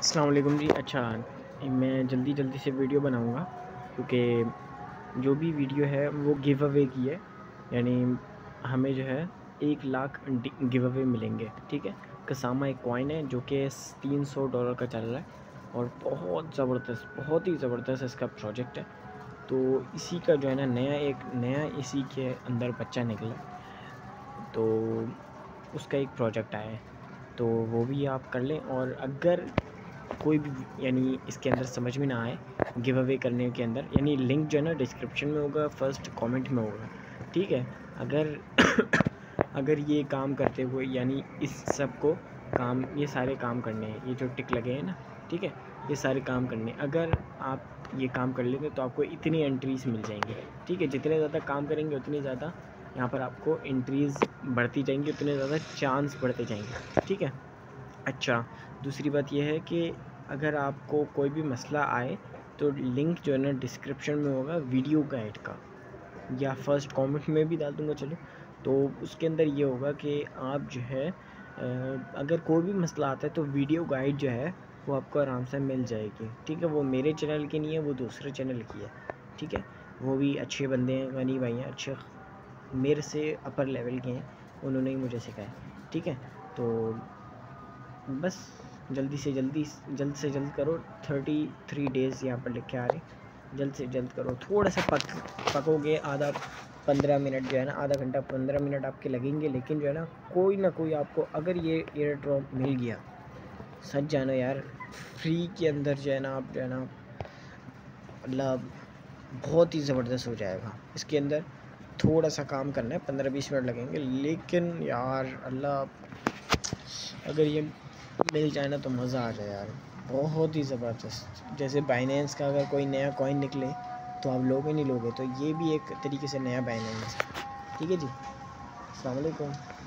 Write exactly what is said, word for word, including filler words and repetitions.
अस्सलाम वालेकुम जी। अच्छा, मैं जल्दी जल्दी से वीडियो बनाऊंगा क्योंकि जो भी वीडियो है वो गिव अवे की है, यानी हमें जो है एक लाख गिव अवे मिलेंगे। ठीक है, कसामा एक कॉइन है जो कि तीन सौ डॉलर का चल रहा है और बहुत ज़बरदस्त, बहुत ही ज़बरदस्त इसका प्रोजेक्ट है। तो इसी का जो है ना नया एक नया इसी के अंदर बच्चा निकला, तो उसका एक प्रोजेक्ट आया है, तो वो भी आप कर लें। और अगर कोई भी यानी इसके अंदर समझ में ना आए गिव अवे करने के अंदर, यानी लिंक जो है ना डिस्क्रिप्शन में होगा, फर्स्ट कमेंट में होगा। ठीक है, अगर अगर ये काम करते हुए यानी इस सब को काम ये सारे काम करने हैं, ये जो टिक लगे हैं ना, ठीक है, ये सारे काम करने, अगर आप ये काम कर लेंगे तो आपको इतनी एंट्रीज मिल जाएंगी। ठीक है, जितने ज़्यादा काम करेंगे उतनी ज़्यादा यहाँ पर आपको एंट्रीज़ बढ़ती जाएंगी, उतने ज़्यादा चांस बढ़ते जाएंगे। ठीक है। अच्छा, दूसरी बात यह है कि अगर आपको कोई भी मसला आए तो लिंक जो है ना डिस्क्रिप्शन में होगा वीडियो गाइड का, या फर्स्ट कमेंट में भी डाल दूँगा। चलो, तो उसके अंदर ये होगा कि आप जो है अगर कोई भी मसला आता है तो वीडियो गाइड जो है वो आपको आराम से मिल जाएगी। ठीक है, वो मेरे चैनल की नहीं है, वो दूसरे चैनल की है। ठीक है, वो भी अच्छे बंदे हैं, गनी भाई हैं, अच्छे, मेरे से अपर लेवल के हैं, उन्होंने ही मुझे सिखाया। ठीक है, तो बस जल्दी से जल्दी जल्द से जल्द करो। थर्टी थ्री डेज़ यहाँ पर लिख के आ रहे, जल्द से जल्द करो। थोड़ा सा पक पकोगे, आधा पंद्रह मिनट जो है ना, आधा घंटा पंद्रह मिनट आपके लगेंगे, लेकिन जो है ना कोई ना कोई आपको अगर ये एयर ड्रॉप मिल गया, सच जानो यार, फ्री के अंदर जो है ना आप जो है ना मतलब बहुत ही ज़बरदस्त हो जाएगा। इसके अंदर थोड़ा सा काम करना है, पंद्रह बीस मिनट लगेंगे, लेकिन यार अल्लाह, अगर ये मिल जाए ना तो मज़ा आ जाए यार, बहुत ही ज़बरदस्त। जैसे बाइनेंस का अगर कोई नया कॉइन निकले तो आप लोगे नहीं लोगे, तो ये भी एक तरीके से नया बाइनेंस है। ठीक है जी, अस्सलाम वालेकुम।